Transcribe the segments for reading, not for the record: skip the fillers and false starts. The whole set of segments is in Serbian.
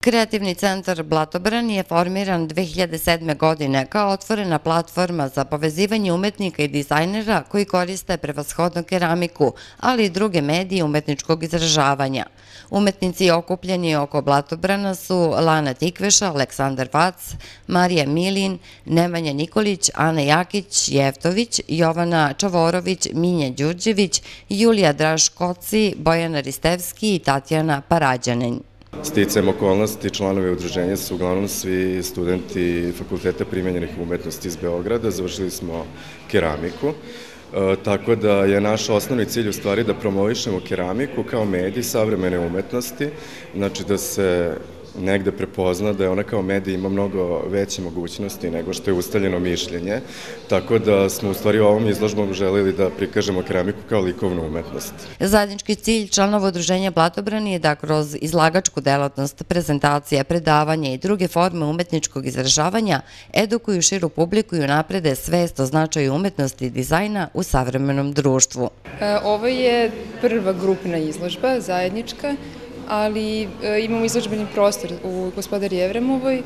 Kreativni centar Blatobran je formiran 2007. godine kao otvorena platforma za povezivanje umetnika i dizajnera koji koriste prevashodno keramiku, ali i druge medije umetničkog izražavanja. Umetnici okupljeni oko Blatobrana su Lana Tikveša, Aleksandar Vac, Marija Milin, Nemanja Nikolić, Ana Jakić, Jeftović, Jovana Čavorović, Minja Đurđević, Julija Draškoci, Bojana Ristevski i Tatjana Parađanin. Sticajem okolnosti, članovi udruženja su uglavnom svi studenti Fakulteta primenjenih umetnosti iz Beograda, završili smo keramiku, tako da je naš osnovni cilj u stvari da promovišemo keramiku kao medij savremene umetnosti, znači da se negde prepozna da je ona kao medij ima mnogo veće mogućnosti nego što je ustaljeno mišljenje, tako da smo u stvari ovom izložbom želeli da prikažemo keramiku kao likovnu umetnost. Zajednički cilj članova udruženja Blatobran je da kroz izlagačku delatnost, prezentacije, predavanja i druge forme umetničkog izražavanja edukuju širu publiku i unaprede svest o značaju umetnosti i dizajna u savremenom društvu. Ovo je prva grupna izložba, zajednička, ali imamo izložbeni prostor u Gospodari Jevremovoj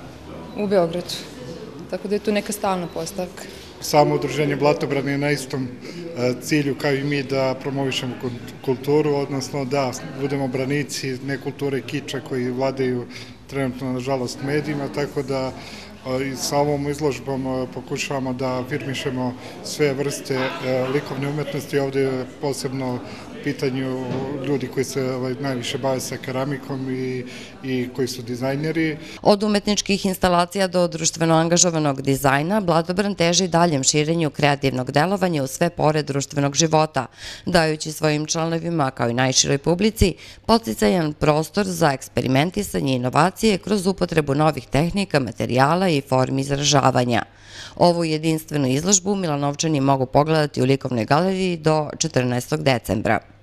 u Beogradu, tako da je tu neka stalna postavka. Samo udruženje Blatobran je na istom cilju kao i mi da promovišemo kulturu, odnosno da budemo branici nekulture kiča koji vladaju trenutno, nažalost, medijima, tako da i sa ovom izložbom pokušavamo da afirmišemo sve vrste likovne umetnosti. Ovde je posebno u pitanju ljudi koji se najviše bave sa keramikom i koji su dizajneri. Od umetničkih instalacija do društveno angažovanog dizajna, Blatobran teži daljem širenju kreativnog delovanja u sve pore društvenog života, dajući svojim članovima, kao i najširoj publici, podsticajan prostor za eksperimentisanje i inovacije kroz upotrebu novih tehnika, materijala i formi izražavanja. Ovu jedinstvenu izložbu Milanovčani mogu pogledati u Likovnoj galeriji do 14. decembra.